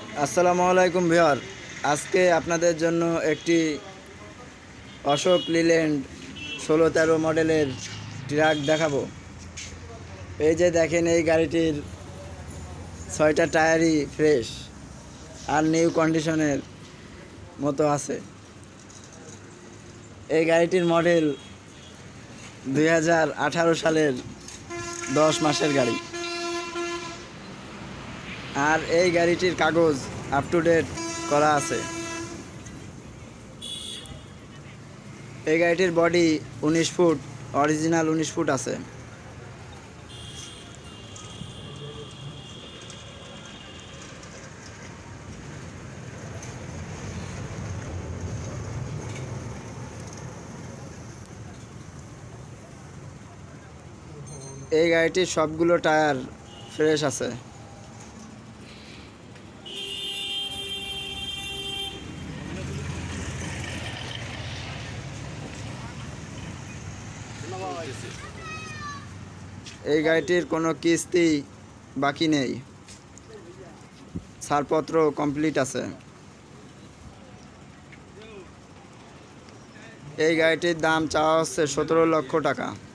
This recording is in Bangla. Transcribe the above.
আসসালামু আলাইকুম ভিউয়ার। আজকে আপনাদের জন্য একটি অশোক লিল্যান্ড 16-13 মডেলের ট্রাক দেখাবো। এই যে দেখেন, এই গাড়িটির 6টা টায়ারই ফ্রেশ আর নিউ কন্ডিশনের মতো আছে। এই গাড়িটির মডেল 2018 সালের 10 মাসের গাড়ি। আর এই গাড়িটির কাগজ আপ টু ডেট করা আছে। এই গাড়িটির বডি 19 ফুট, অরিজিনাল 19 ফুট আছে। এই গাড়িটির সবগুলো টায়ার ফ্রেশ আছে। এই গাড়িটির কোনো কিস্তি বাকি নেই, ছাড়পত্র কমপ্লিট আছে। এই গাড়িটির দাম চাওয়া হচ্ছে 17 লক্ষ টাকা।